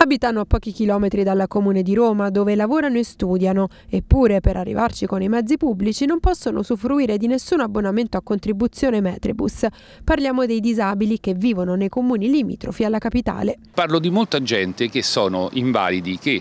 Abitano a pochi chilometri dal comune di Roma, dove lavorano e studiano, eppure per arrivarci con i mezzi pubblici non possono usufruire di nessun abbonamento a contribuzione Metribus. Parliamo dei disabili che vivono nei comuni limitrofi alla capitale. Parlo di molta gente che sono invalidi, che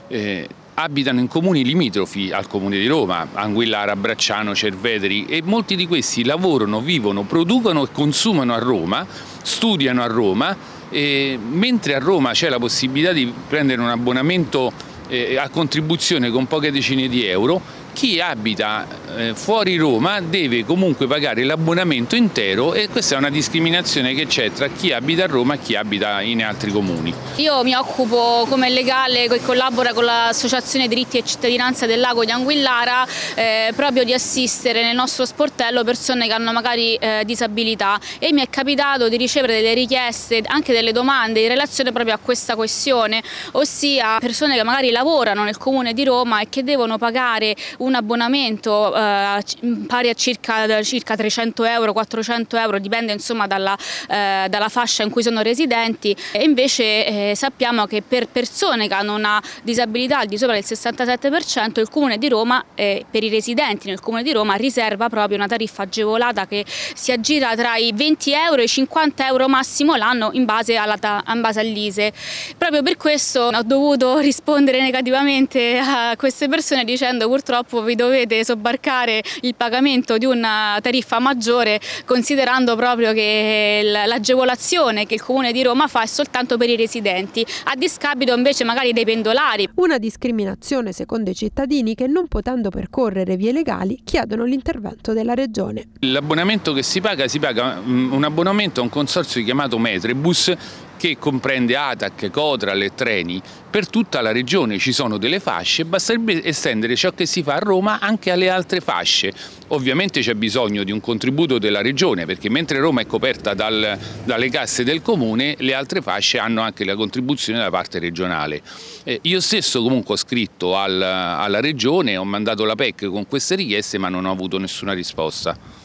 abitano in comuni limitrofi al comune di Roma, Anguillara, Bracciano, Cerveteri, e molti di questi lavorano, vivono, producono e consumano a Roma, studiano a Roma. Mentre a Roma c'è la possibilità di prendere un abbonamento a contribuzione con poche decine di euro, chi abita fuori Roma deve comunque pagare l'abbonamento intero, e questa è una discriminazione che c'è tra chi abita a Roma e chi abita in altri comuni. Io mi occupo come legale che collabora con l'Associazione Diritti e Cittadinanza del Lago di Anguillara proprio di assistere nel nostro sportello persone che hanno magari disabilità, e mi è capitato di ricevere delle richieste, anche delle domande in relazione proprio a questa questione, ossia persone che magari lavorano nel comune di Roma e che devono pagare un abbonamento pari a circa 300 euro, 400 euro, dipende insomma dalla fascia in cui sono residenti, e invece sappiamo che per persone che hanno una disabilità al di sopra del 67% il Comune di Roma, per i residenti nel Comune di Roma, riserva proprio una tariffa agevolata che si aggira tra i 20 euro e i 50 euro massimo l'anno in base all'ISEE. Proprio per questo ho dovuto rispondere negativamente a queste persone dicendo: purtroppo vi dovete sobbarcare il pagamento di una tariffa maggiore, considerando proprio che l'agevolazione che il Comune di Roma fa è soltanto per i residenti, a discapito invece magari dei pendolari. Una discriminazione secondo i cittadini che, non potendo percorrere vie legali, chiedono l'intervento della Regione. L'abbonamento che si paga un abbonamento a un consorzio chiamato Metribus, che comprende ATAC, Cotral e treni per tutta la regione. Ci sono delle fasce, basterebbe estendere ciò che si fa a Roma anche alle altre fasce. Ovviamente c'è bisogno di un contributo della regione, perché mentre Roma è coperta dalle casse del comune, le altre fasce hanno anche la contribuzione da parte regionale. Io stesso comunque ho scritto alla regione, ho mandato la PEC con queste richieste, ma non ho avuto nessuna risposta.